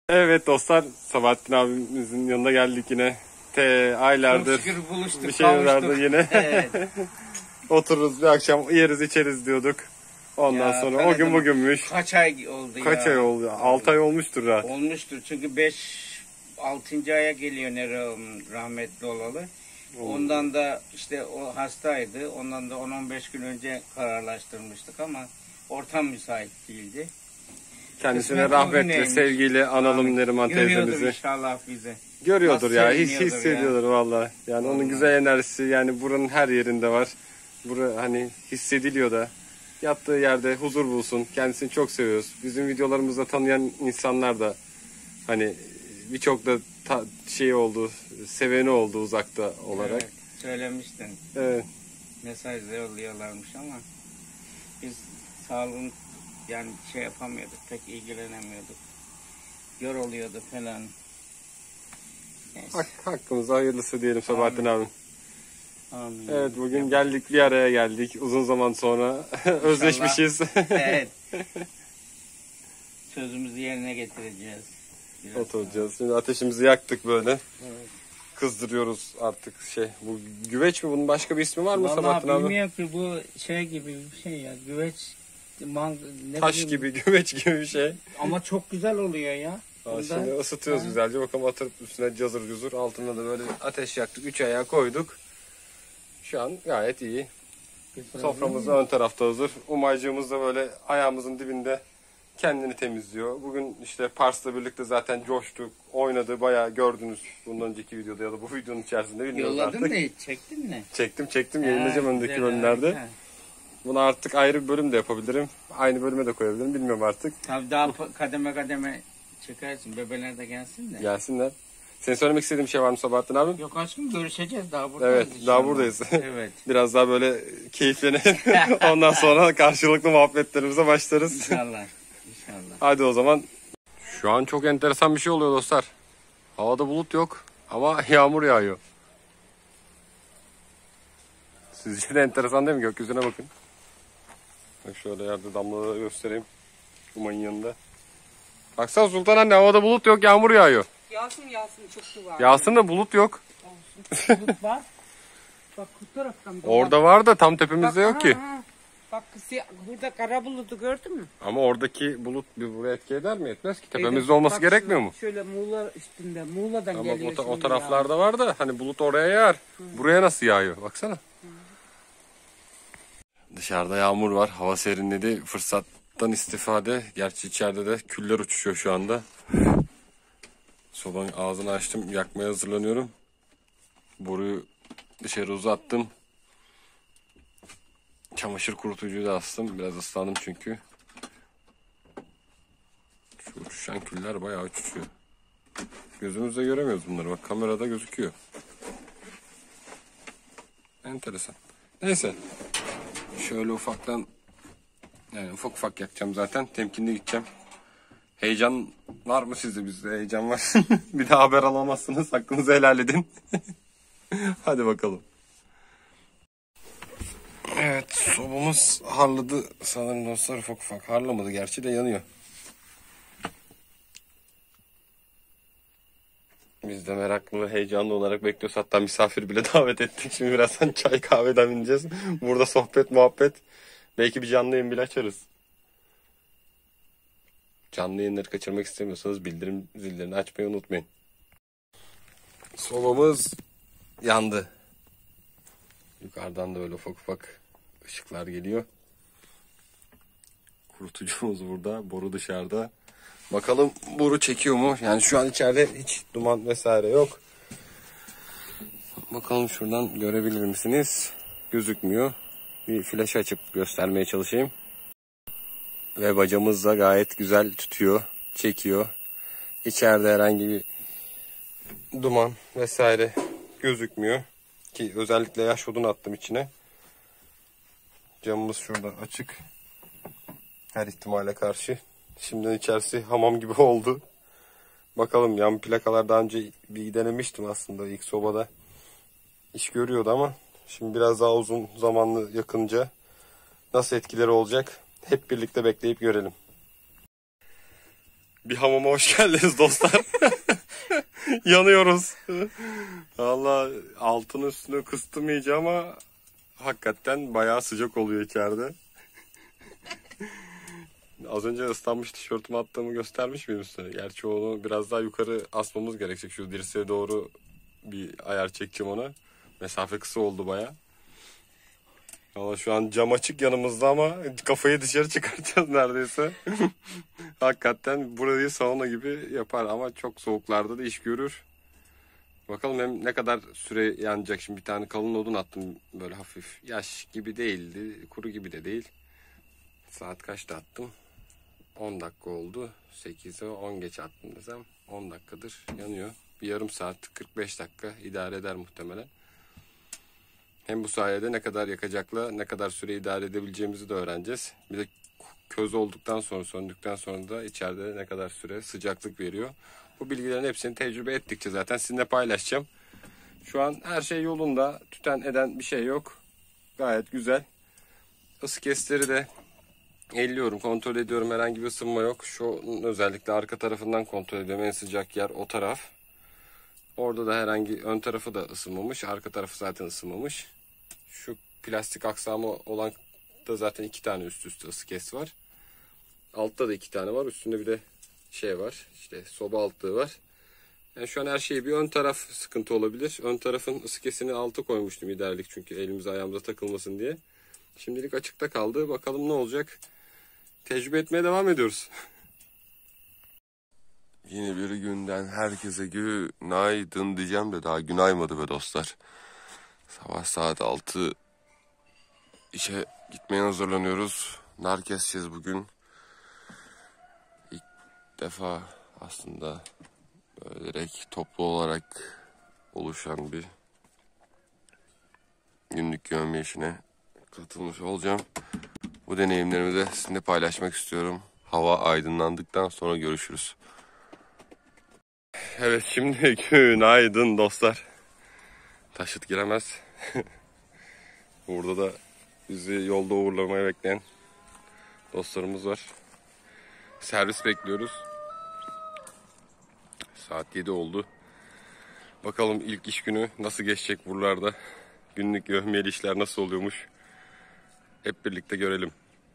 Evet dostlar, Sabahattin abimizin yanına geldik yine. Aylardır Çok şükür buluştuk, bir şeylerdi kavuştuk. yine. Evet. Otururuz bir akşam yeriz içeriz diyorduk. Ondan Ya, sonra ben o de gün bugünmüş. Kaç ay oldu ya? Kaç ay oldu? 6 ay olmuştur rahat. Olmuştur çünkü 5-6. aya geliyor rahmetli olalı. Ondan da işte o hastaydı. Ondan da 10-15 gün önce kararlaştırmıştık ama ortam müsait değildi. Kendisine Kısmet rahmetli, bugüneymiş. sevgiyle analım Neriman Görüyordur teyzemizi. inşallah bizi. Görüyordur Nasıl ya, hiç seviniyordur hissediyordur vallahi. Yani onun Vallahi. güzel enerjisi yani buranın her yerinde var. Bura hani hissediliyor da. Yattığı yerde huzur bulsun. Kendisini çok seviyoruz. Bizim videolarımızda tanıyan insanlar da hani birçok da şey oldu, seveni oldu uzakta olarak. Evet, söylemiştin. Evet. Mesajlar yolluyorlarmış ama biz sağlığın yani şey yapamıyorduk, pek ilgilenemiyorduk. Yoruluyordu falan. Neyse. Hakkımıza hayırlısı diyelim Sabahattin abi. Amin. Evet, bugün geldik, bir araya geldik. Uzun zaman sonra özleşmişiz. Evet. Sözümüzü yerine getireceğiz. Biraz Oturacağız. Şimdi ateşimizi yaktık böyle. Evet. Kızdırıyoruz artık şey. Bu güveç mi? Bunun başka bir ismi var mı Vallahi Sabahattin abi? bilmiyorum ki bu şey gibi bir şey ya. Güveç, ne Taş bileyim. gibi, güveç gibi bir şey. Ama çok güzel oluyor ya. Şimdi ısıtıyoruz Ha. güzelce. Bakalım atırıp üstüne cazır cuzur. Altına da böyle ateş yaktık. 3 ayağı koyduk. Şu an gayet iyi. Soframız da ön tarafta hazır. Umaycığımız da böyle ayağımızın dibinde kendini temizliyor. Bugün işte Pars'la birlikte zaten coştuk, oynadı. Bayağı gördünüz bundan önceki videoda ya da bu videonun içerisinde bilmiyoruz Yolladın artık. mı hiç? Çektin mi? Çektim. Yayınlayacağım öndeki Güzel, bölümlerde. harika. Bunu artık ayrı bir bölüm de yapabilirim. Aynı bölüme de koyabilirim. Bilmiyorum artık. Tabii daha kademe kademe çekersin. Bebeler de gelsin de. Gelsinler. Senin söylemek istediğin bir şey var mı Sabahattin abi? Yok aşkım, görüşeceğiz, daha buradayız. Evet, inşallah. daha buradayız. Evet. Biraz daha böyle keyiflenelim. Ondan sonra karşılıklı muhabbetlerimize başlarız. İnşallah. Hadi o zaman. Şu an çok enteresan bir şey oluyor dostlar. Havada bulut yok ama yağmur yağıyor. Sizce de enteresan değil mi? Gökyüzüne bakın. Bak şöyle yerde damlaları göstereyim. Umay'ın yanında. Baksana Sultan anne, havada bulut yok, yağmur yağıyor. Yağsın çıktı var. Yağsın da bulut yok. Bulut var. Bak bu taraftan. Orada var da tam tepemizde yok ki. Bak burada kara bulutu gördün mü? Ama oradaki bulut bir buraya etki eder mi? Etmez ki. Tepemizde Evet, olması bak gerekmiyor mu? Şöyle Muğla üstünde. Muğla'dan Ama geliyor o şimdi taraflarda var da hani bulut oraya yağar. Buraya nasıl yağıyor? Baksana. Dışarıda yağmur var. Hava serinledi. Fırsattan istifade. Gerçi içeride de küller uçuşuyor şu anda. Sobanın ağzını açtım. Yakmaya hazırlanıyorum. Boruyu dışarı uzattım. Çamaşır kurutucuyu da astım. Biraz ıslandım çünkü. Şu uçuşan küller bayağı uçuşuyor. Gözümüzle göremiyoruz bunları. Bak kamerada gözüküyor. Enteresan. Neyse. Şöyle ufaktan yani ufak yakacağım zaten. Temkinli gideceğim. Heyecan var mı sizde? Bizde heyecan var. Bir daha haber alamazsınız. Hakkınızı helal edin. Hadi bakalım. Evet, sobamız harladı sanırım dostlar, ufak. Harlamadı gerçi de yanıyor. Biz de meraklı, heyecanlı olarak bekliyoruz. Hatta misafir bile davet ettik. Şimdi birazdan çay kahveden ineceğiz. Burada sohbet, muhabbet. Belki bir canlı yayın bile açarız. Canlı yayınları kaçırmak istemiyorsanız bildirim zillerini açmayı unutmayın. Sobamız yandı. Yukarıdan da böyle ufak ışıklar geliyor. Kurutucumuz burada. Boru dışarıda. Bakalım boru çekiyor mu? Yani şu an içeride hiç duman vesaire yok. Bakalım şuradan görebilir misiniz? Gözükmüyor. Bir flash açıp göstermeye çalışayım. Ve bacamız da gayet güzel tutuyor. Çekiyor. İçeride herhangi bir duman vesaire gözükmüyor. Ki özellikle yaş odun attım içine. Camımız şurada açık. Her ihtimale karşı. Şimdiden içerisi hamam gibi oldu. Bakalım, yan plakalar daha önce bir denemiştim aslında ilk sobada. İş görüyordu ama şimdi biraz daha uzun zamanlı yakınca nasıl etkileri olacak hep birlikte bekleyip görelim. Bir hamama hoş geldiniz dostlar. Yanıyoruz. Valla altını üstünü kıstım iyice ama hakikaten bayağı sıcak oluyor içeride. Az önce ıslanmış tişörtümü attığımı göstermiş miyim üstüne? Gerçi onu biraz daha yukarı asmamız gerekecek. Şu dirseğe doğru bir ayar çekeceğim ona. Mesafe kısa oldu bayağı. Valla şu an cam açık yanımızda ama kafayı dışarı çıkartacağız neredeyse. Hakikaten burayı sauna gibi yapar ama çok soğuklarda da iş görür. Bakalım hem ne kadar süre yanacak. Şimdi bir tane kalın odun attım böyle hafif. Yaş gibi değildi, kuru gibi de değil. Saat kaçta attım? 10 dakika oldu. 8'e 10 geç attım desem 10 dakikadır yanıyor. Bir yarım saat 45 dakika idare eder muhtemelen. Hem bu sayede ne kadar yakacakla ne kadar süre idare edebileceğimizi de öğreneceğiz. Bir de köz olduktan sonra, söndükten sonra da içeride ne kadar süre sıcaklık veriyor. Bu bilgilerin hepsini tecrübe ettikçe zaten sizinle paylaşacağım. Şu an her şey yolunda. Tüten eden bir şey yok. Gayet güzel. Isı kesleri de elliyorum, kontrol ediyorum. Herhangi bir ısınma yok. Şu özellikle arka tarafından kontrol ediyorum. En sıcak yer o taraf. Orada da herhangi ön tarafı da ısınmamış. Arka tarafı zaten ısınmamış. Şu plastik aksamı olan da zaten 2 tane üst üste ısı kes var. Altta da 2 tane var. Üstünde bir de şey var. İşte soba altlığı var. Yani şu an her şey bir ön taraf sıkıntı olabilir. Ön tarafın ısı kesini alta koymuştum idarelik çünkü elimize ayağımıza takılmasın diye. Şimdilik açıkta kaldı. Bakalım ne olacak. Tecrübe etmeye devam ediyoruz. Yeni bir günden herkese günaydın diyeceğim de daha gün aymadı be dostlar. Sabah saat 6 işe gitmeye hazırlanıyoruz. Nar keseceğiz bugün. İlk defa aslında böyle direkt toplu olarak oluşan bir günlük yövme işine katılmış olacağım. Bu deneyimlerimi de sizinle paylaşmak istiyorum. Hava aydınlandıktan sonra görüşürüz. Evet, şimdi günaydın dostlar. Taşıt giremez. Burada da bizi yolda uğurlamaya bekleyen dostlarımız var. Servis bekliyoruz. Saat 7 oldu. Bakalım ilk iş günü nasıl geçecek buralarda. Günlük yövmiyeli işler nasıl oluyormuş. Hep birlikte görelim.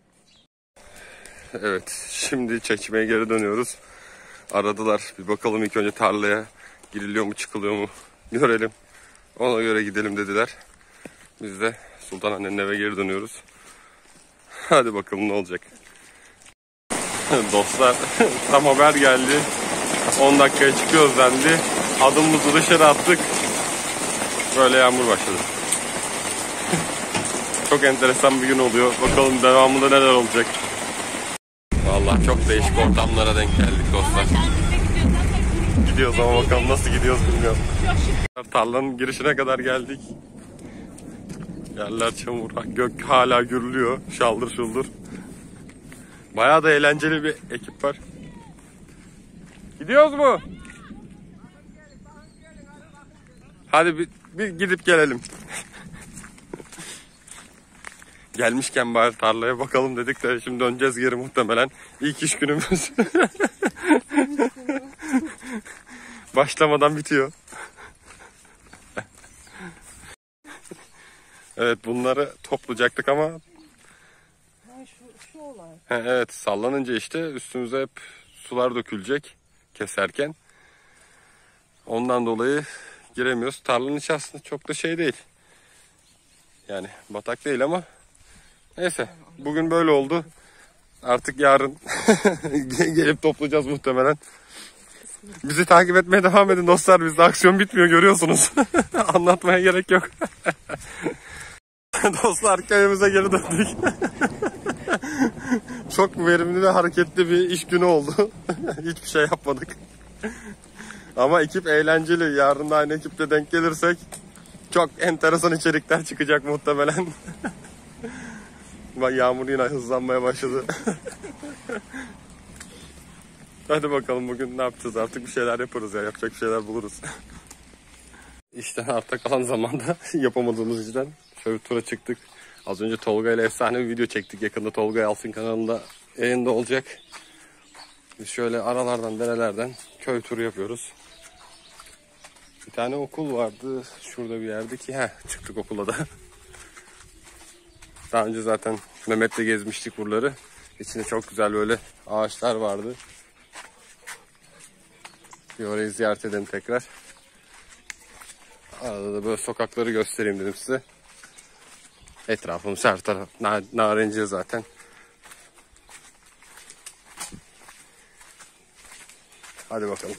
Evet, şimdi çekmeye geri dönüyoruz. Aradılar. Bir bakalım ilk önce tarlaya giriliyor mu çıkılıyor mu görelim. Ona göre gidelim dediler. Biz de Sultan annenin eve geri dönüyoruz. Hadi bakalım ne olacak. Dostlar tam haber geldi. 10 dakikaya çıkıyoruz dendi. Adımımızı dışarı attık. Böyle yağmur başladı. Çok enteresan bir gün oluyor. Bakalım devamında neler olacak. Vallahi çok değişik ortamlara denk geldik dostlar. Gidiyoruz ama bakalım nasıl gidiyoruz bilmiyorum. Tarlanın girişine kadar geldik. Yerler çamur, gök hala gürlüyor. Şaldır şuldur. Bayağı da eğlenceli bir ekip var. Gidiyoruz mu? Hadi bir gidip gelelim. Gelmişken bari tarlaya bakalım dedik de şimdi döneceğiz geri muhtemelen. İlk iş günümüz. Başlamadan bitiyor. Evet, bunları toplayacaktık ama şu olay. evet, sallanınca işte üstümüze hep sular dökülecek keserken. Ondan dolayı giremiyoruz. Tarlanın içi aslında çok da şey değil. Yani batak değil ama neyse, bugün böyle oldu. Artık yarın gelip toplayacağız muhtemelen. Bizi takip etmeye devam edin dostlar. Bizde aksiyon bitmiyor, görüyorsunuz. Anlatmaya gerek yok. Dostlar, köyümüze geri döndük. Çok verimli ve hareketli bir iş günü oldu. Hiçbir şey yapmadık. Ama ekip eğlenceli. Yarın da aynı ekiple denk gelirsek çok enteresan içerikler çıkacak muhtemelen. Bak, yağmur yine hızlanmaya başladı. Hadi bakalım bugün ne yapacağız, artık bir şeyler yaparız ya, yapacak bir şeyler buluruz. İşten arta kalan zamanda yapamadığımız yüzden şöyle bir tura çıktık. Az önce Tolga ile efsane bir video çektik. Yakında Tolga Yalçın kanalında yayında olacak. Biz şöyle aralardan, derelerden köy turu yapıyoruz. Bir tane okul vardı şurada bir yerde ki çıktık okula da. Daha önce zaten Mehmet'le gezmiştik buraları. İçinde çok güzel böyle ağaçlar vardı. Bir orayı ziyaret edelim tekrar. Arada da böyle sokakları göstereyim dedim size. Etrafımız her taraf narenciye zaten. Hadi bakalım.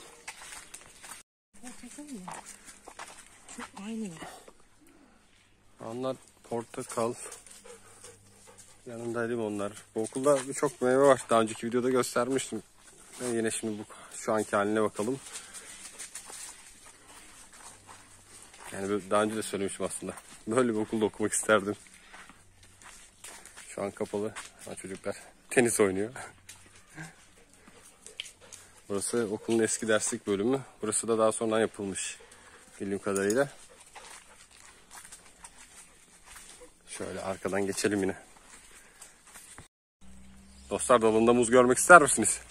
Aynı. Onlar portakal. Yanında limonlar. Bu okulda birçok meyve var. Daha önceki videoda göstermiştim. Yine şimdi şu anki haline bakalım. Yani daha önce de söylemiştim aslında. Böyle bir okulda okumak isterdim. Şu an kapalı. Çocuklar tenis oynuyor. Burası okulun eski derslik bölümü. Burası da daha sonradan yapılmış bildiğim kadarıyla. Şöyle arkadan geçelim yine. Dostlar, dalında muz görmek ister misiniz?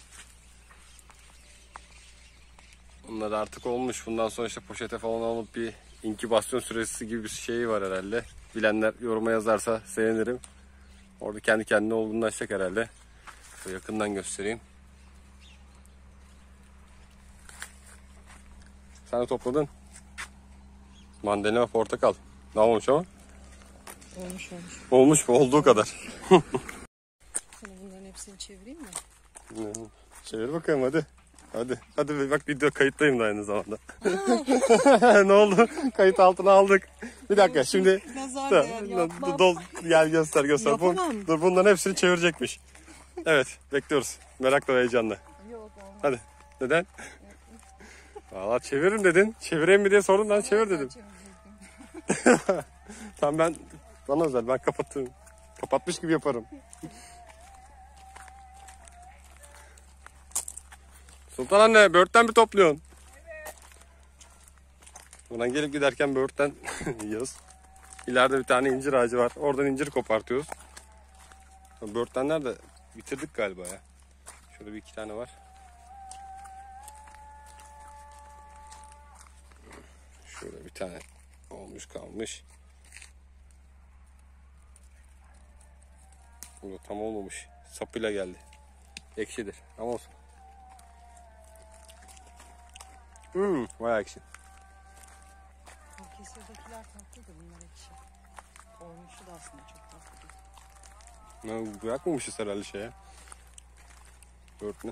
Bunlar artık olmuş. Bundan sonra işte poşete falan alıp bir inkübasyon süresi gibi bir şey var herhalde. Bilenler yoruma yazarsa sevinirim. Orada kendi kendine olgunlaşacak herhalde. Şöyle yakından göstereyim. Sen de topladın. Mandalina ve portakal. Ne olmuş ama? Olmuş. Olmuş mu? Olduğu kadar. Sana bunların hepsini çevireyim mi? Çevir bakayım hadi. Hadi bak, video kayıttayım da aynı zamanda. Ne oldu? Kayıt altına aldık. Bir dakika şimdi. Nazar değer yapmam. Gel göster. Yapamam. Dur, bunların hepsini çevirecekmiş. Evet, bekliyoruz. Merakla ve heyecanla. Yok olmaz. Hadi. Neden? Valla çeviririm dedin. Çevireyim mi diye sordum, ben çevir dedim. Tamam, bana özel, ben kapattım. Kapatmış gibi yaparım. Sultan anne, böğürtlen mi topluyorsun? Evet. Buradan gelip giderken böğürtlen yiyoruz. İleride bir tane incir ağacı var. Oradan incir kopartıyoruz. Böğürtlenler de bitirdik galiba ya. Şurada bir iki tane var. Şurada bir tane olmuş kalmış. Bu tam olmamış. Sapıyla geldi. Ekşidir ama olsun. Bayağı ekşi. Kesirdekiler tatlı da bunlar ekşi. Olmuşu da aslında çok tatlı. Bırakmamışız herhalde şeye. Böğürtlen.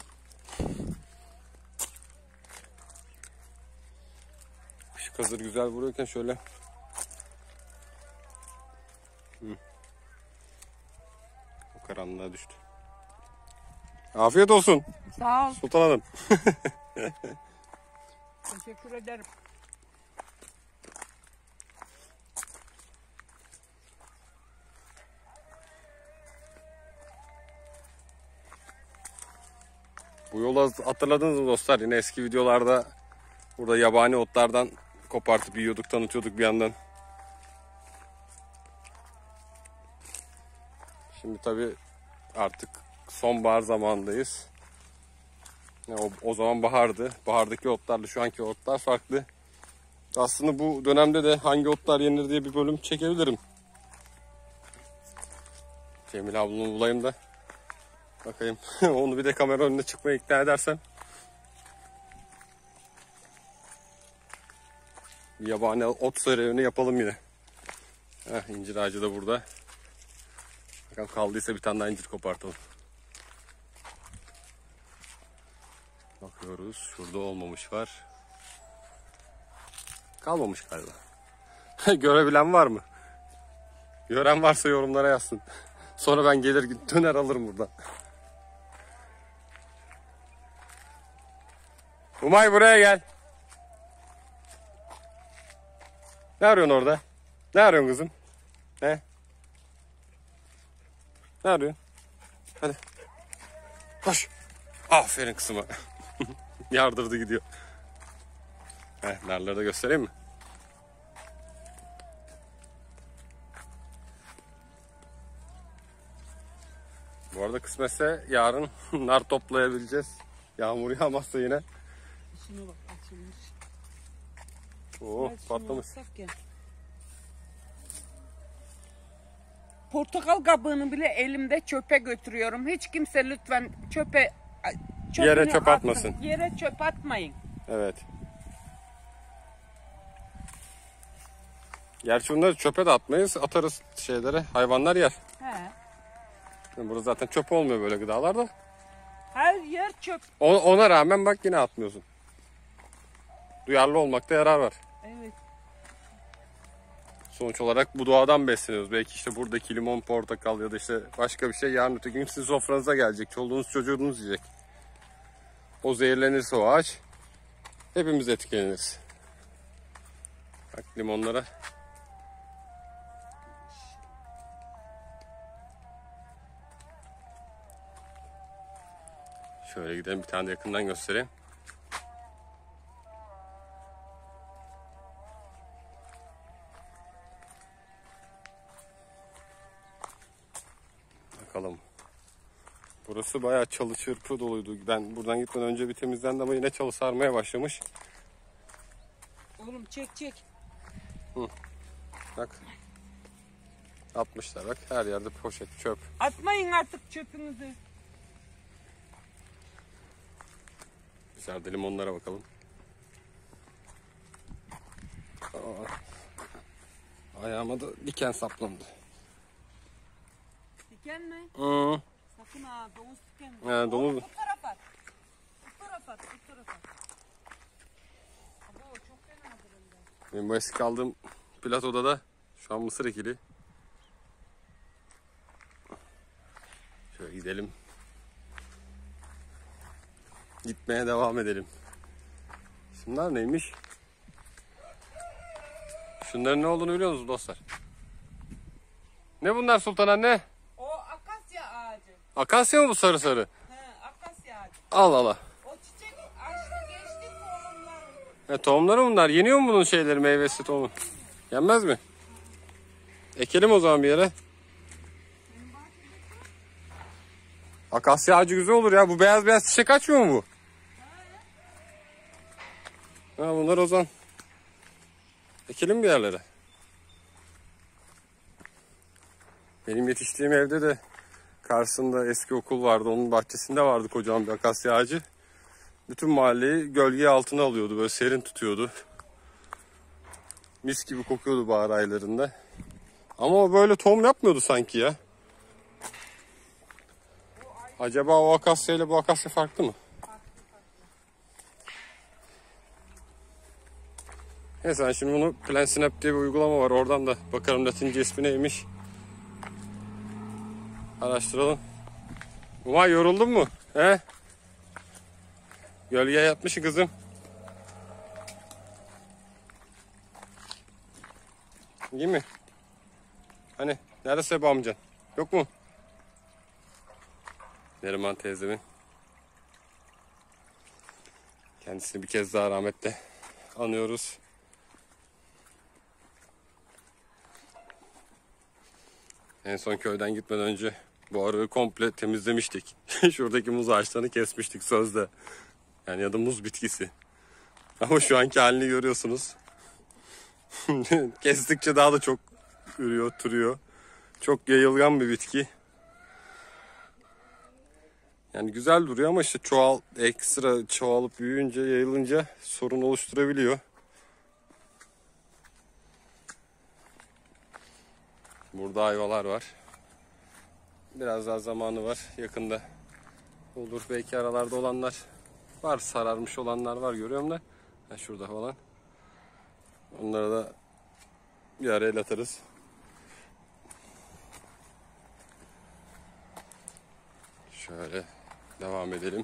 Işık hazır güzel vuruyorken şöyle. O karanlığa düştü. Afiyet olsun Sağ ol. Sultan Hanım. Teşekkür ederim. Bu yolu hatırladınız mı dostlar? Yine eski videolarda burada yabani otlardan kopartıp yiyorduk, tanıtıyorduk bir yandan. Şimdi tabii artık sonbahar zamanındayız. O zaman bahardı. Bahardaki otlarla şu anki otlar farklı. Aslında bu dönemde de hangi otlar yenir diye bir bölüm çekebilirim. Cemil ablamı bulayım da bakayım. Onu bir de kamera önüne çıkmaya ikna edersem. Bir yabani ot serüveni yapalım yine. İncir ağacı da burada. Bakalım kaldıysa bir tane daha incir kopartalım. Bakıyoruz. Şurada olmamış var. Kalmamış galiba. Görebilen var mı? Gören varsa yorumlara yazsın. Sonra ben gelir döner alırım buradan. Umay, buraya gel. Ne arıyorsun orada? Ne arıyorsun kızım? Ne? Ne arıyorsun? Hadi. Koş. Aferin kızıma. Yardırdı gidiyor. Narları da göstereyim mi? Bu arada. Kısmetse yarın nar toplayabileceğiz. Yağmur yağmazsa yine. Şuna bak açılmış. Oo, Şunu patlamış. alsak ya. Portakal kabuğunu bile elimde çöpe götürüyorum. Hiç kimse lütfen Yere çöpünü çöp atsın. atmasın. Yere çöp atmayın. Evet. Gerçi bunları çöpe de atmayız. Atarız şeylere. Hayvanlar yer. He. Yani burada zaten çöp olmuyor böyle gıdalar da. Her yer çöp. Ona rağmen bak yine atmıyorsun. Duyarlı olmakta yarar var. Evet. Sonuç olarak bu doğadan besleniyoruz. Belki işte buradaki limon, portakal ya da işte başka bir şey yarın öteki gün sizin sofranıza gelecek. Çoluğunuz çocuğunuz yiyecek. O zehirlenirse o ağaç hepimiz etkileniriz. Bak limonlara. Şöyle gidelim bir tane de yakından göstereyim. Bakalım. Burası bayağı çalı çırpı doluydu. Ben buradan gitmeden önce bir temizlendi ama yine çalı sarmaya başlamış. Oğlum çek. Bak. Atmışlar bak. Her yerde poşet, çöp. Atmayın artık çöpünüzü. Dışarıda limonlara bakalım. Ayağıma da diken saplandı. Diken mi? Hı. Sakın ha, domuz diken mi? He, domuz. Bu tarafa. Bu tarafa. Abo çok fena durumda. Benim bu eski kaldığım platoda da şu an mısır ekili. Şöyle gidelim. Gitmeye devam edelim. Şunlar neymiş? Şunların ne olduğunu biliyor musunuz dostlar? Ne bunlar Sultan anne? O akasya ağacı. Akasya mı bu sarı sarı? He, akasya ağacı. Al al al. O çiçeği açtı geçti tohumları. Tohumları bunlar. Yeniyor mu bunun şeyleri, meyvesi, tohumu? Yenmez mi? Ekelim o zaman bir yere. Akasya ağacı güzel olur ya. Bu beyaz beyaz çiçek açmıyor mu bu? Ha, bunlar o zaman. Ekelim bir yerlere. Benim yetiştiğim evde de karşısında eski okul vardı. Onun bahçesinde vardı kocaman bir akasya ağacı. Bütün mahalleyi gölge altına alıyordu. Böyle serin tutuyordu. Mis gibi kokuyordu bahar aylarında. Ama o böyle tohum yapmıyordu sanki ya. Acaba o akasya ile bu akasya farklı mı? Neyse ben şimdi bunu PlanSnap diye bir uygulama var. Oradan da bakarım Latince ismi neymiş. Araştıralım. Umay yoruldun mu? He? Gölgeye yatmışsın kızım. İyi mi? Hani nerede Seba amcan? Yok mu? Neriman teyzemin. Kendisini bir kez daha rahmetle anıyoruz. En son köyden gitmeden önce bu arığı komple temizlemiştik. Şuradaki muz ağaçlarını kesmiştik sözde. Yani ya da muz bitkisi. Ama şu anki halini görüyorsunuz. Kestikçe daha da çok ürüyor, türüyor. Çok yayılgan bir bitki. Yani güzel duruyor ama işte ekstra çoğalıp büyüyünce, yayılınca sorun oluşturabiliyor. Burada ayvalar var. Biraz daha zamanı var. Yakında olur. Belki aralarda olanlar var. Sararmış olanlar var. Görüyorum da. Şurada falan. Onlara da bir ara el atarız. Şöyle devam edelim.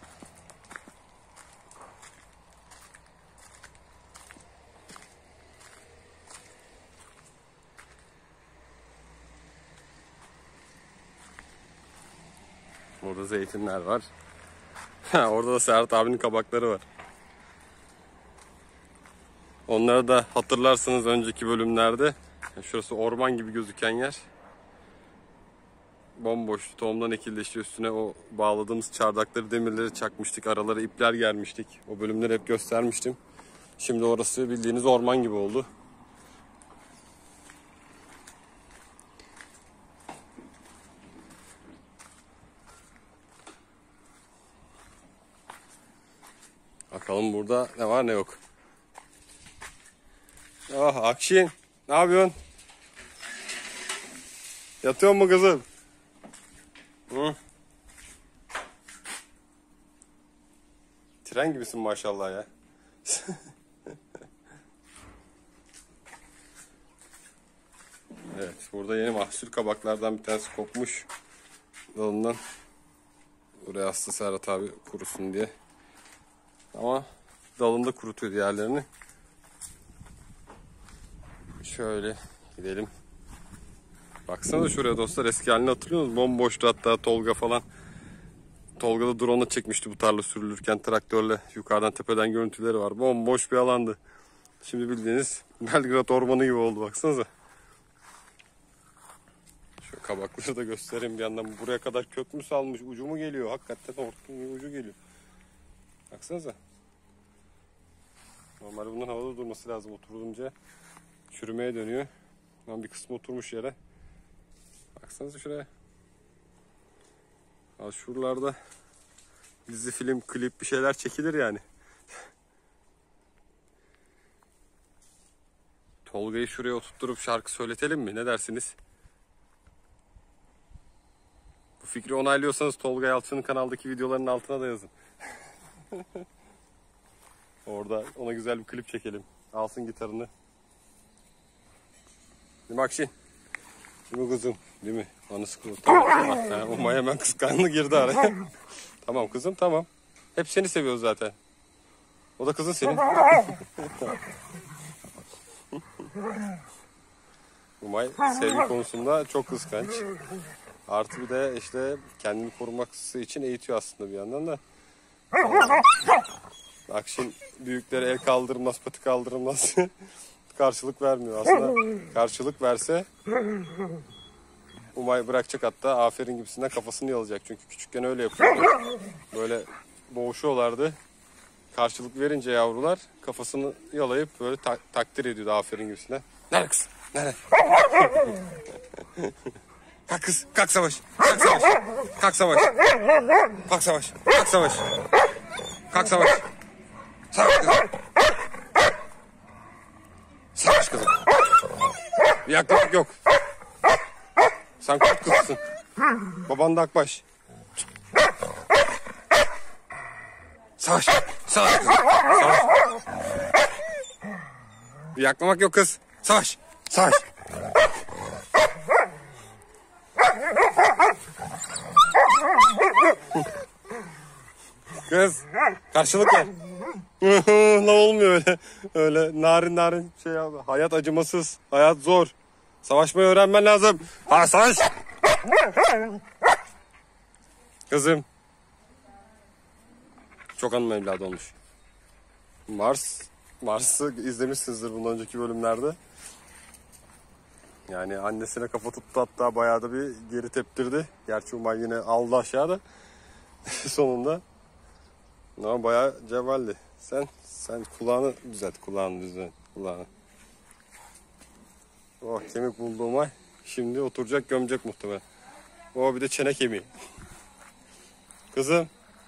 Burada zeytinler var. Orada da Serhat abinin kabakları var. Onları da hatırlarsınız önceki bölümlerde. Şurası orman gibi gözüken yer. bomboştu. Tohumdan ekildi, işte üstüne o bağladığımız çardakları, demirleri çakmıştık. Aralara ipler germiştik. O bölümleri hep göstermiştim. Şimdi orası bildiğiniz orman gibi oldu. Bakalım burada ne var ne yok. Ah Akşin, ne yapıyorsun? Yatıyor mu kızım? Hı? Tren gibisin maşallah ya. Evet, burada yeni mahsul kabaklardan bir tanesi kopmuş dalından. Buraya hasta Serhat abi kurusun diye. Ama dalında kurutuyor diğerlerini. Şöyle gidelim. Baksana şuraya dostlar, eski halini hatırlıyor musunuz? Bomboştu, hatta Tolga falan. Tolga da drone'la çekmişti bu tarla sürülürken traktörle. Yukarıdan tepeden görüntüleri var. Bomboş bir alandı. Şimdi bildiğiniz Belgrad ormanı gibi oldu, baksanıza. Şu kabakları da göstereyim bir yandan. Buraya kadar kök mü salmış, ucu mu geliyor? Hakikaten hortum ucu geliyor. Baksanıza. Normalde bunların havada durması lazım, oturunca çürümeye dönüyor. Lan bir kısmı oturmuş yere. Baksanıza şuraya. Az şuralarda dizi, film, klip bir şeyler çekilir yani. Tolga'yı şuraya oturtturup şarkı söyletelim mi? Ne dersiniz? Bu fikri onaylıyorsanız Tolga Yalçın'ın kanaldaki videoların altına da yazın. Orada ona güzel bir klip çekelim. Alsın gitarını. Değil mi Akşin? Değil mi kızım? Değil mi? Anısı kızım. Tamam. Umay hemen kıskanlı girdi araya. Tamam kızım, tamam. Hep seni seviyoruz zaten. O da kızın senin. Umay sevgi konusunda çok kıskanç. Artı bir de işte kendini koruması için eğitiyor aslında bir yandan da. Akşin büyükleri el kaldırmaz, pati kaldırmaz. Karşılık vermiyor aslında. Karşılık verse Umay bırakacak, hatta aferin gibisinden kafasını yalayacak. Çünkü küçükken öyle yapıyordu. Böyle boğuşuyorlardı. Karşılık verince yavrular kafasını yalayıp böyle takdir ediyordu aferin gibisinden. Nerede kız? Nerede? Kalk kız, kalk Savaş. Kalk Savaş. Kalk Savaş. Kalk Savaş. Kalk Savaş. Kalk Savaş. Savaş kızım. Savaş kızım. Bir yaklaşık yok. Sen kurt kızısın. Baban da Akbaş. Savaş. Savaş kızım. Savaş. Bir yaklamak yok kız. Savaş. Savaş. Kız. Karşılık ver. Ne olmuyor öyle. Öyle narin narin şey abi. Hayat acımasız. Hayat zor. Savaşmayı öğrenmen lazım. Ha savaş. Kızım. Çok hanım evladı olmuş. Mars'ı izlemişsinizdir bundan önceki bölümlerde. Yani annesine kafa tuttu, hatta bayağı da bir geri teptirdi. Gerçi Umay yine aldı aşağıda. Sonunda. Ama bayağı cevvaldi. Sen kulağını düzelt. Kulağını. Oh, kemik buldu Umay. Şimdi oturacak, gömecek muhtemelen. Oh, bir de çene kemiği. Kızım.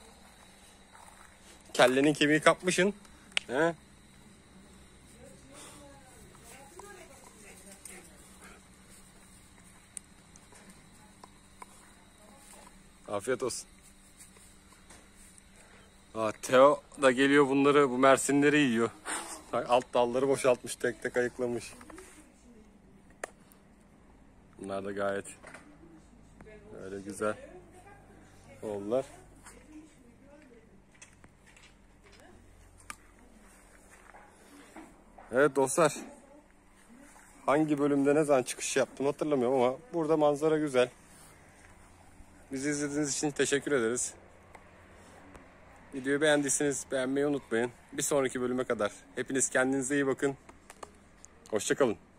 Kellenin kemiği kapmışsın. He? Afiyet olsun. Teo da geliyor bunları, bu mersinleri yiyor. Alt dalları boşaltmış, tek tek ayıklamış. Bunlar da gayet böyle güzel oldular. Evet dostlar. Hangi bölümde ne zaman çıkış yaptım hatırlamıyorum ama burada manzara güzel. Bizi izlediğiniz için teşekkür ederiz. Videoyu beğendiyseniz beğenmeyi unutmayın. Bir sonraki bölüme kadar hepiniz kendinize iyi bakın. Hoşça kalın.